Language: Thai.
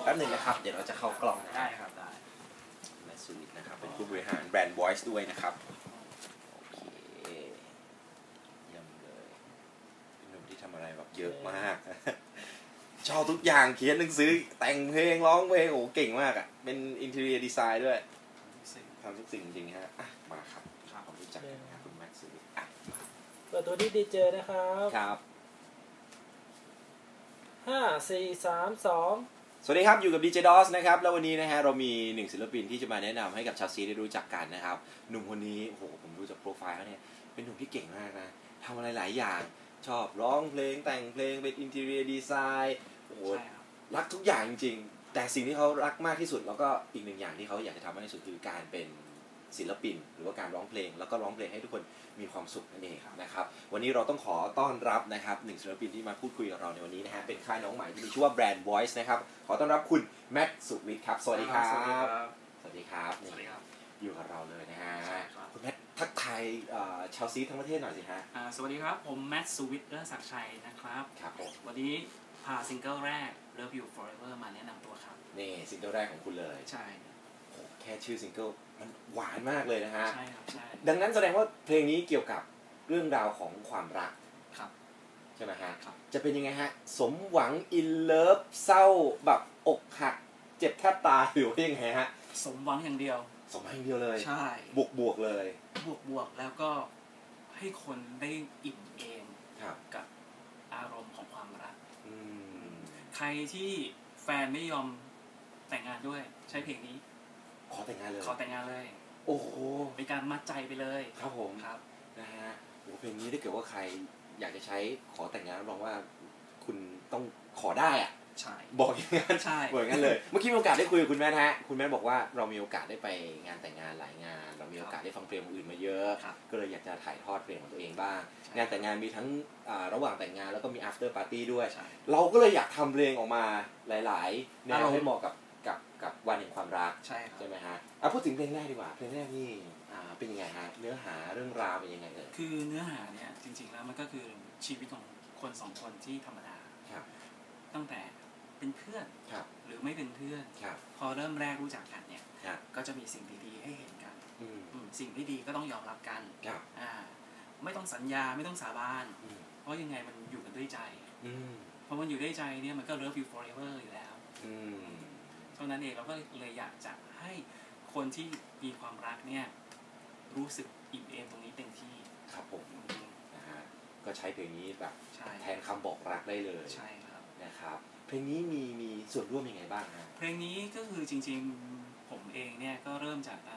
แป๊บหนึ่งนะครับเดี๋ยวเราจะเข้ากล้องนะได้ครับได้แมทซูรินะครับเป็นผู้บริหารแบรนด์ Voice ด้วยนะครับโอเคเยี่ยมเลยเป็นหนุ่มที่ทำอะไรแบบเยอะมากชอบทุกอย่างเขียนหนังสือแต่งเพลงร้องเพลงโอ้เก่งมากอ่ะเป็นอินทีเรียดีไซน์ด้วยทำทุกสิ่งจริงฮะมาครับผมรู้จักนะครับคุณแมทซูริเปิดตัวที่ดีเจนะครับครับ 5 4 3 2 สวัสดีครับอยู่กับ DJ DOS นะครับแล้ววันนี้นะฮะเรามีหนึ่งศิลปินที่จะมาแนะนำให้กับชาวซีได้รู้จักกันนะครับหนุ่มคนนี้โอ้โหผมดูจากโปรไฟล์เขาเนี่ยเป็นหนุ่มที่เก่งมากนะทำอะไรหลายอย่างชอบร้องเพลงแต่งเพลงเป็นอินทีเรียดีไซน์โอ้โหรักทุกอย่างจริงๆแต่สิ่งที่เขารักมากที่สุดแล้วก็อีกหนึ่งอย่างที่เขาอยากจะทำมากที่สุดคือการเป็นศิลปินหรือว่าการร้องเพลงแล้วก็ร้องเพลงให้ทุกคนมีความสุขนั่นเองนะครับวันนี้เราต้องขอต้อนรับนะครับหนึ่งศิลปินที่มาพูดคุยกับเราในวันนี้นะฮะเป็นค่ายน้องใหม่ที่มีชื่อว่าแบรนด์ Voice นะครับขอต้อนรับคุณแม็กซ์สุวิทย์ครับสวัสดีครับสวัสดีครับอยู่กับเราเลยนะฮะคุณแม็กทักทายชาวซีทั้งประเทศหน่อยสิฮะสวัสดีครับผมแม็กซ์สุวิทย์เลิศศักดิ์ชัยนะครับครับผมวันนี้พาซิงเกิลแรก Love You Forever มาแนะนำตัวครับนี่ซิงเกิลแรกของคุณเลยใช่แค่ชื่อซิงเกิลมันหวานมากเลยนะฮะใช่ครับใช่ดังนั้นแสดงว่าเพลงนี้เกี่ยวกับเรื่องราวของความรักครับใช่ไหมฮะจะเป็นยังไงฮะสมหวังอินเลิฟเศร้าแบบอกหักเจ็บแทบตายหรือว่ายังไงฮะสมหวังอย่างเดียวสมหวังอย่างเดียวเลยใช่บวกเลยบวกแล้วก็ให้คนได้อิ่มเอมกับอารมณ์ของความรักใครที่แฟนไม่ยอมแต่งงานด้วยใช้เพลงนี้ขอแต่งงานเลย โอ้โหเป็นการมัดใจไปเลยครับผมครับนะฮะโอ้เพลงนี้ถ้าเกิดว่าใครอยากจะใช้ขอแต่งงานรับรองว่าคุณต้องขอได้อ่ะใช่บอกอย่างนั้นใช่บอกอย่างนั้นเลยเมื่อกี้มีโอกาสได้คุยกับคุณแม่ฮะคุณแม่บอกว่าเรามีโอกาสได้ไปงานแต่งงานหลายงานเรามีโอกาสได้ฟังเพลงอื่นมาเยอะก็เลยอยากจะถ่ายทอดเพลงของตัวเองบ้างงานแต่งงานมีทั้งระหว่างแต่งงานแล้วก็มี after party ด้วยเราก็เลยอยากทำเพลงออกมาหลายๆแนวให้เหมาะกับวันแห่งความรักใช่ไหมฮะพูดถึงเพลงแรกดีกว่าเพลงแรกนี่เป็นยังไงฮะเนื้อหาเรื่องราวเป็นยังไงคือเนื้อหาเนี่ยจริงๆแล้วมันก็คือชีวิตของคนสองคนที่ธรรมดาตั้งแต่เป็นเพื่อนหรือไม่เป็นเพื่อนพอเริ่มแรกรู้จักกันเนี่ยก็จะมีสิ่งดีๆให้เห็นกันสิ่งที่ดีก็ต้องยอมรับกันไม่ต้องสัญญาไม่ต้องสาบานเพราะยังไงมันอยู่กันด้วยใจพอมันอยู่ด้วยใจเนี่ยมันก็ Love You Forever อยู่แล้วเท่านั้นเองเราก็เลยอยากจะให้คนที่มีความรักเนี่ยรู้สึกอิ่มเอมตรงนี้เต็มที่ครับผมนะฮะก็ใช้เพลงนี้แบบแทนคำบอกรักได้เลยใช่ครับนะครับเพลงนี้มีส่วนร่วมยังไงบ้างฮะเพลงนี้ก็คือจริงๆผมเองเนี่ยก็เริ่มจาก